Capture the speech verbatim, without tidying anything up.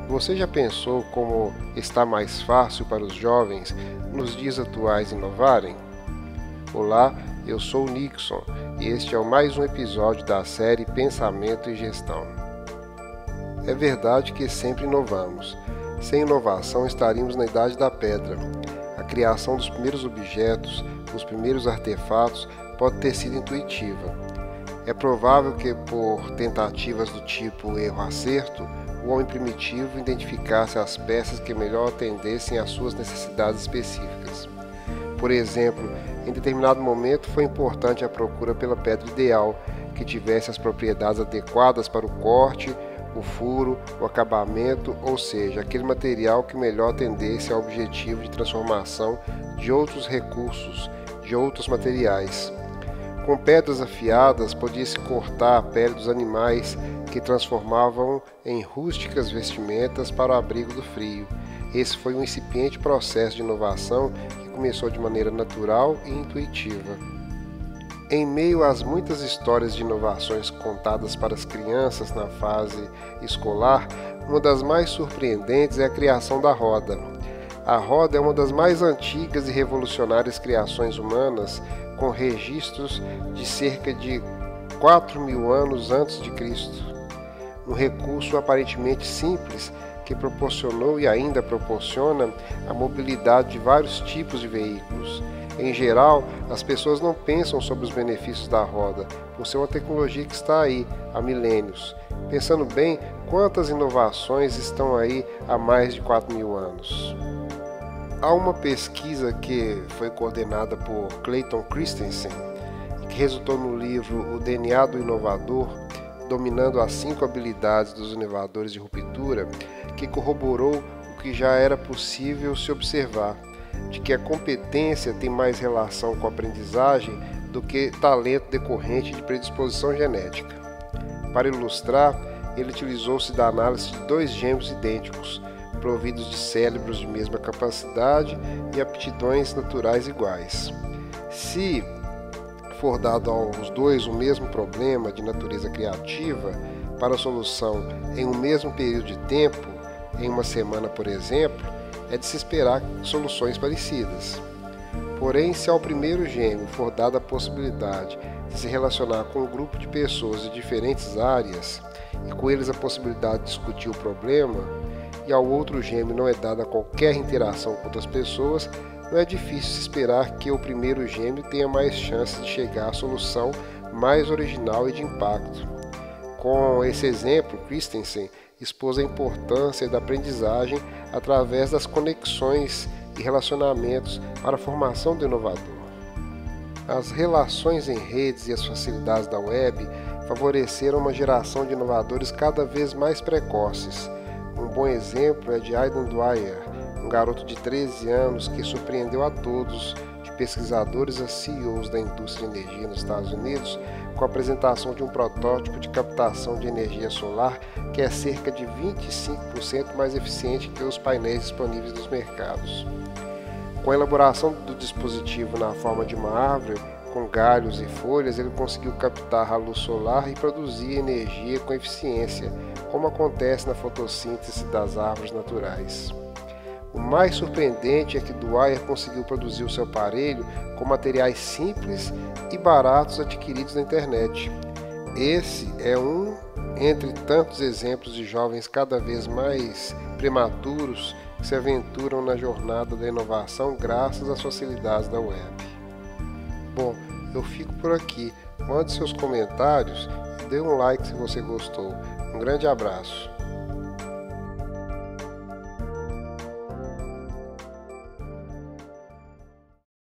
Você já pensou como está mais fácil para os jovens nos dias atuais inovarem? Olá, eu sou o Nixon e este é mais um episódio da série Pensamento e Gestão. É verdade que sempre inovamos. Sem inovação estaríamos na Idade da Pedra. A criação dos primeiros objetos, os primeiros artefatos, pode ter sido intuitiva. É provável que, por tentativas do tipo erro-acerto, o homem primitivo identificasse as peças que melhor atendessem às suas necessidades específicas. Por exemplo, em determinado momento foi importante a procura pela pedra ideal, que tivesse as propriedades adequadas para o corte, o furo, o acabamento, ou seja, aquele material que melhor atendesse ao objetivo de transformação de outros recursos, de outros materiais. Com pedras afiadas, podia-se cortar a pele dos animais, que transformavam em rústicas vestimentas para o abrigo do frio. Esse foi um incipiente processo de inovação que começou de maneira natural e intuitiva. Em meio às muitas histórias de inovações contadas para as crianças na fase escolar, uma das mais surpreendentes é a criação da roda. A roda é uma das mais antigas e revolucionárias criações humanas, com registros de cerca de quatro mil anos antes de Cristo. Um recurso aparentemente simples que proporcionou e ainda proporciona a mobilidade de vários tipos de veículos. Em geral, as pessoas não pensam sobre os benefícios da roda, por ser uma tecnologia que está aí há milênios. Pensando bem, quantas inovações estão aí há mais de quatro mil anos? Há uma pesquisa que foi coordenada por Clayton Christensen, que resultou no livro O D N A do Inovador, dominando as cinco habilidades dos inovadores de ruptura, que corroborou o que já era possível se observar, de que a competência tem mais relação com a aprendizagem do que talento decorrente de predisposição genética. Para ilustrar, ele utilizou-se da análise de dois gêmeos idênticos, providos de cérebros de mesma capacidade e aptidões naturais iguais. Se for dado aos dois o mesmo problema de natureza criativa para a solução em um mesmo período de tempo, em uma semana, por exemplo, é de se esperar soluções parecidas. Porém, se ao primeiro gêmeo for dada a possibilidade de se relacionar com um grupo de pessoas de diferentes áreas e com eles a possibilidade de discutir o problema, e ao outro gêmeo não é dada qualquer interação com outras pessoas, não é difícil se esperar que o primeiro gêmeo tenha mais chances de chegar à solução mais original e de impacto. Com esse exemplo, Christensen expôs a importância da aprendizagem através das conexões e relacionamentos para a formação do inovador. As relações em redes e as facilidades da web favoreceram uma geração de inovadores cada vez mais precoces. Um bom exemplo é de Aidan Dwyer, um garoto de treze anos que surpreendeu a todos, de pesquisadores a C E Os da indústria de energia nos Estados Unidos, com a apresentação de um protótipo de captação de energia solar que é cerca de vinte e cinco por cento mais eficiente que os painéis disponíveis nos mercados. Com a elaboração do dispositivo na forma de uma árvore, com galhos e folhas, ele conseguiu captar a luz solar e produzir energia com eficiência, como acontece na fotossíntese das árvores naturais. O mais surpreendente é que Dwyer conseguiu produzir o seu aparelho com materiais simples e baratos adquiridos na internet. Esse é um entre tantos exemplos de jovens cada vez mais prematuros que se aventuram na jornada da inovação graças às facilidades da web. Bom, eu fico por aqui. Mande seus comentários e dê um like se você gostou. Um grande abraço.